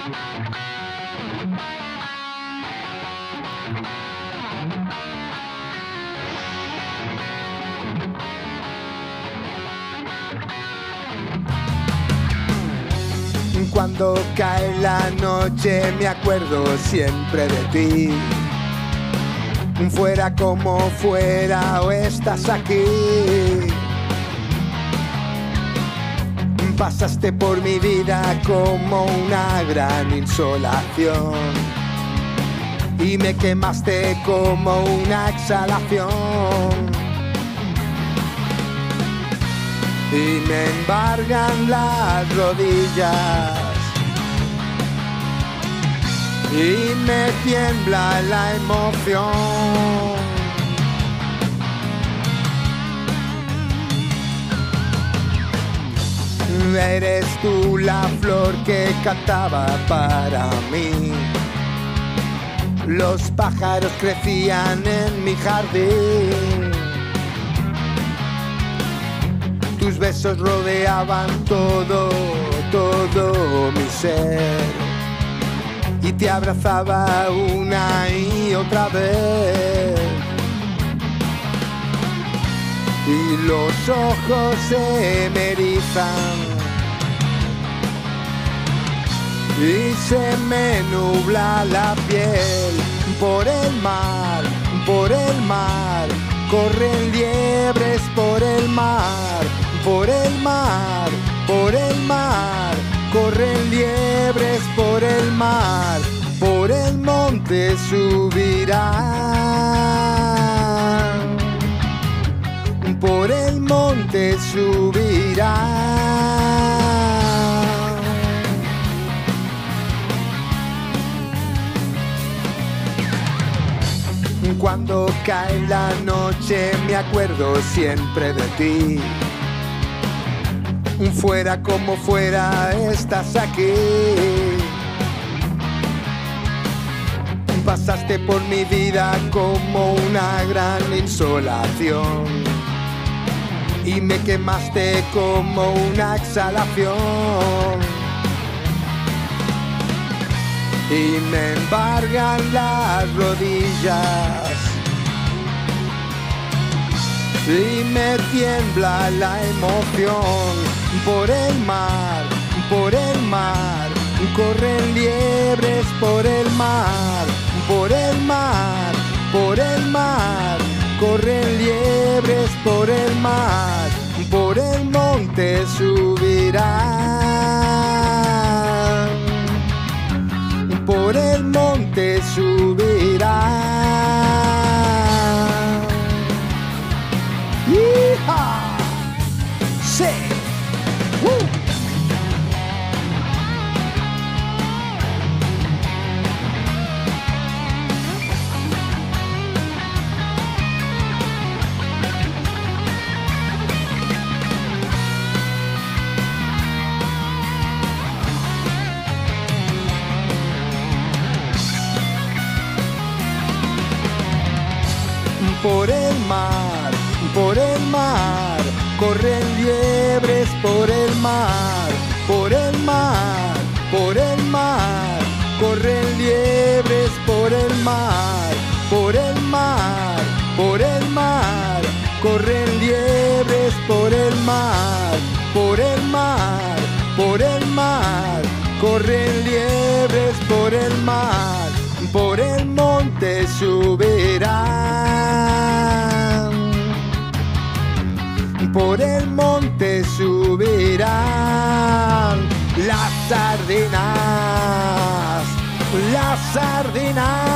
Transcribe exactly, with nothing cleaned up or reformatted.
Cuando cae la noche me acuerdo siempre de ti. Fuera como fuera o estás aquí. Pasaste por mi vida como una gran insolación y me quemaste como una exhalación. Y me embargan las rodillas y me tiembla la emoción. Eres tú la flor que cantaba para mí. Los pájaros crecían en mi jardín. Tus besos rodeaban todo, todo mi ser. Y te abrazaba una y otra vez. Y los ojos se me erizan y se me nubla la piel. Por el mar, por el mar, corren liebres por el mar. Por el mar, por el mar, corren liebres por el mar. Por el monte subirán, por el monte subirán. Cuando cae la noche me acuerdo siempre de ti. Fuera como fuera estás aquí. Pasaste por mi vida como una gran insolación y me quemaste como una exhalación. Y me embargan las rodillas y me tiembla la emoción. Por el mar, por el mar, corren liebres por el mar. Por el mar, por el mar, corren liebres por el mar. Por el monte subirán, por el monte subirán. ¡Hija! ¡Sí! ¡Uh! Por el mar, por el mar, corren liebres por el mar. Por el mar, por el mar, corren liebres por el mar. Por el mar, por el mar, corren liebres por el mar. Por el mar, por el mar, corren liebres por el mar. Por el monte subirán, por el monte subirán. Las sardinas, las sardinas.